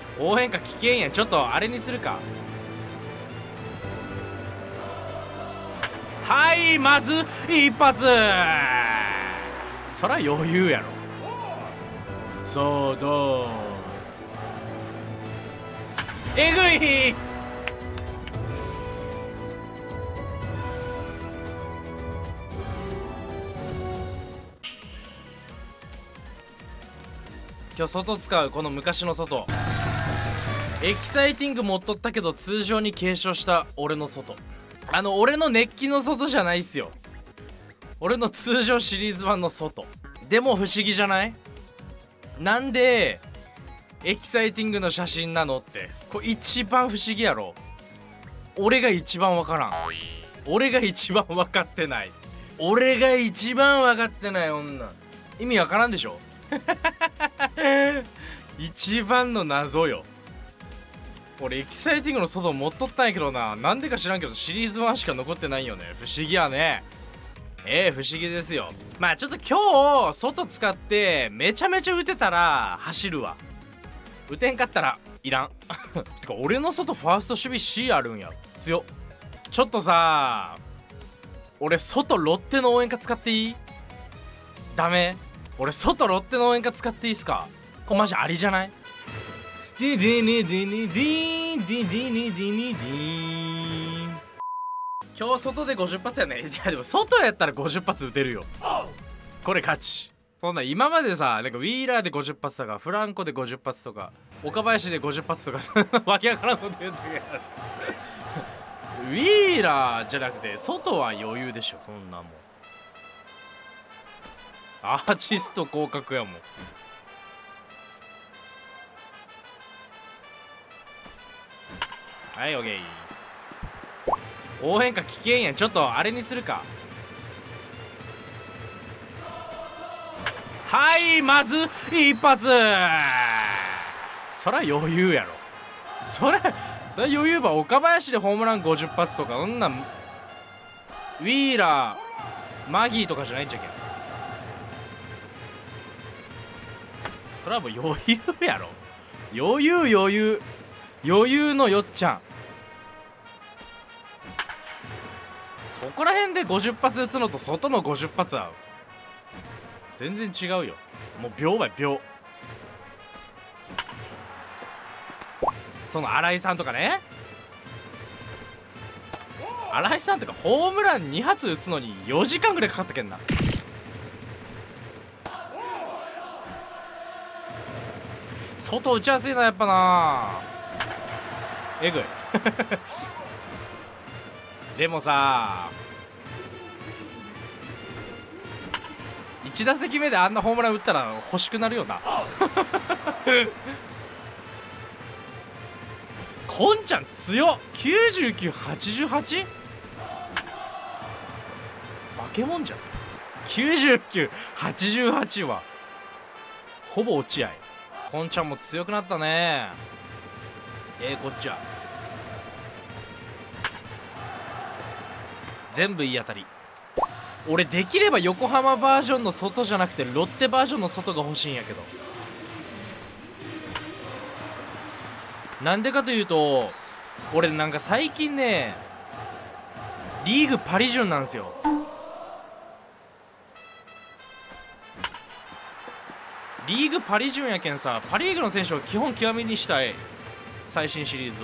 応援歌危険やん。ちょっとあれにするか。はい、まず一発。そら余裕やろ。そうどうえぐい。今日外使うこの昔の外。エキサイティング持っとったけど通常に継承した俺の外。俺の熱気の外じゃないっすよ。俺の通常シリーズ版の外。でも不思議じゃない？なんでエキサイティングの写真なのって。これ一番不思議やろ。俺が一番わからん。俺が一番分かってない。俺が一番分かってない女。意味わからんでしょ。一番の謎よ。俺エキサイティングの外持っとったんやけどな。なんでか知らんけどシリーズ1しか残ってないよね。不思議やね。不思議ですよ。まあちょっと今日外使ってめちゃめちゃ打てたら走るわ。打てんかったらいらん。てか俺の外ファースト守備 C あるんや。強っ。ちょっとさ、俺外ロッテの応援歌使っていい？ダメ？俺外ロッテの応援歌使っていいっすか？これマジありじゃない？ディディニディニディーンディディニディニディーン。今日外で50発やね。いやでも外やったら50発撃てるよ。これ勝ち。そんな今までさ、なんかウィーラーで50発とかフランコで50発とか岡林で50発とかわけわからんこと言うんだけどウィーラーじゃなくて外は余裕でしょ。そんなもんアーティスト降格やもん。はい、オッケー。応援歌危険やん。ちょっとあれにするか。はい、まず一発。そら余裕やろ。そら余裕ば。岡林でホームラン50発とかそんなんウィーラーマギーとかじゃないんじゃけん。それはもう余裕やろ。余裕のよっちゃん。そこら辺で50発撃つのと外の50発は全然違うよ。もう秒倍秒。その新井さんとかね。新井さんとかホームラン2発撃つのに4時間ぐらいかかったけんな。外打ちやすいなやっぱな。えぐいでもさ、1打席目であんなホームラン打ったら欲しくなるよなこんちゃん強っ。9988？化け物じゃん。9988はほぼ落ち合い。こんちゃんも強くなったね。こっちは全部いい当たり。俺できれば横浜バージョンの外じゃなくてロッテバージョンの外が欲しいんやけど。なんでかというと俺なんか最近ねリーグパリジュンなんですよ。リーグパリジュンやけんさ、パリーグの選手を基本極みにしたい。最新シリーズを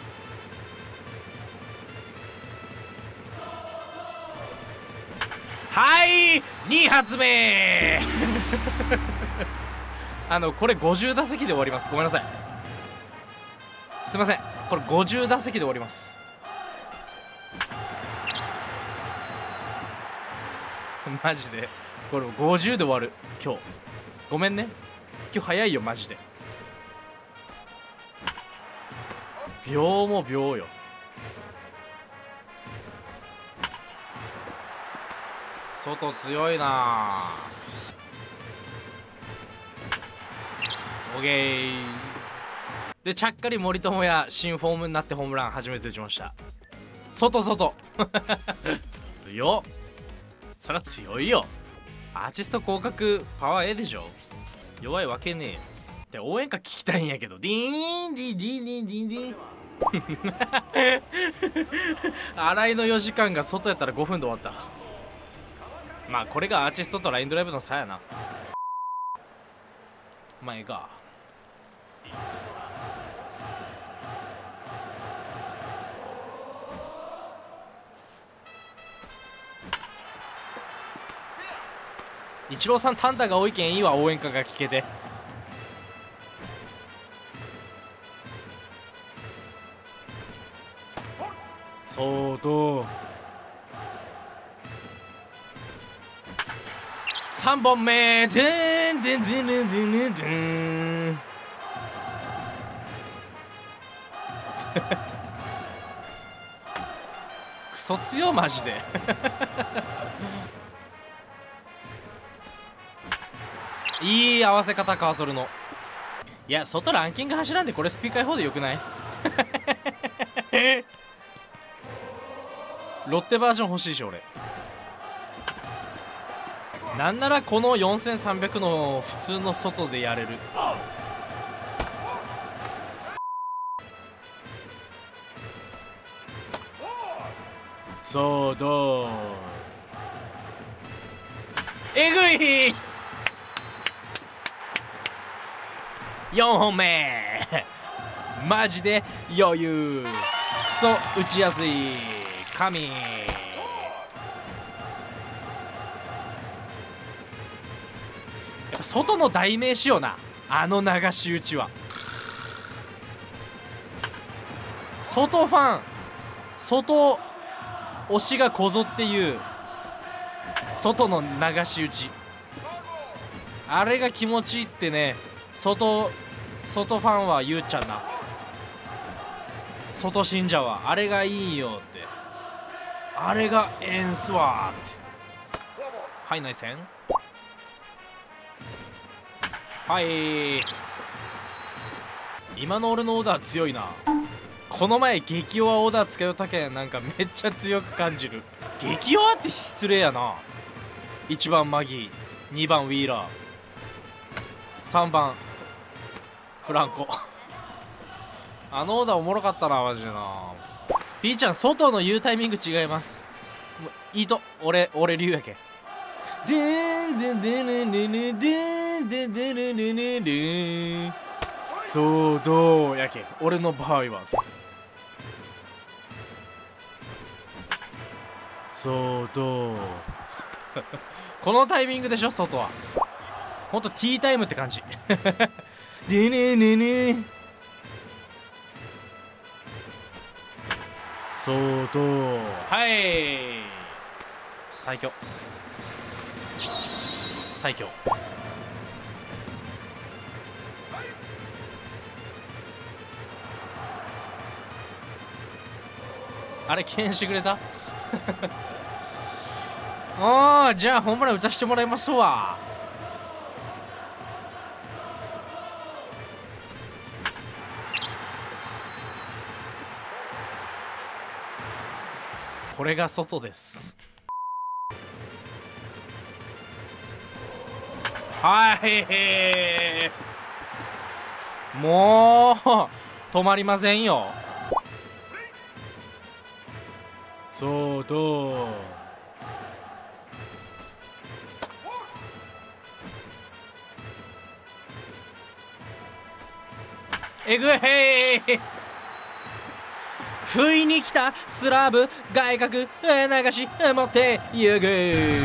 はい2発目これ50打席で終わります。ごめんなさい、すいません。これ50打席で終わります。マジでこれ50で終わる。今日ごめんね。今日早いよマジで。秒も秒よ。外強いな。オーケーで、ちゃっかり森友哉新フォームになってホームラン初めて打ちました。外強っ。そりゃ強いよ。アーティスト降格パワーでしょ。弱いわけねえよ。 って応援歌聞きたいんやけど。ディーンディディディディディ新井の4時間が外やったら5分で終わった。まあこれがアーティストとラインドライブの差やな。まあええか。イチローさん単打が多いけんいいわ、応援歌が聞けて。そうと3本目でんでんでんでんでんでんでんクソ強マジでいい合わせ方か、それの。いや、外ランキング走らんでこれスピ開放でよくないロッテバージョン欲しいし俺。なんならこの4300の普通の外でやれる。そうどうえぐい4本目マジで余裕。クソ打ちやすい神。やっぱ外の代名詞よな、あの流し打ちは。外ファン、外推しがこぞっていう外の流し打ち、あれが気持ちいいってね。外ファンは言うちゃんな、外信者はあれがいいよって、あれがええんすわって。はい、内戦。はい、今の俺のオーダー強いな。この前激弱オーダー使うたけんなんかめっちゃ強く感じる。激弱って失礼やな。1番マギー、2番ウィーラー、3番フランコあのオーダーおもろかったなマジでな。ピーちゃん外の言うタイミング違います。いいと俺流やけん。でんでんでんでんでんでんでんでんでんでんでんでんでんそうどうやけん俺の場合は。そうどうこのタイミングでしょ外は。ほんとティータイムって感じでねねねそうとはい最強最強。あれ剣してくれたああ、じゃあホームラン打たせてもらいますわ。これが外です。はいもう止まりませんよ。そうとえぐい不意に来たスラブ外角流し持ってゆぐ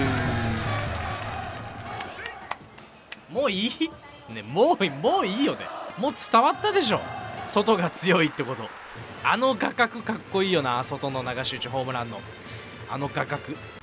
もういいね。もういいよね。もう伝わったでしょ外が強いってこと。あの画角かっこいいよな。外の流し打ちホームランのあの画角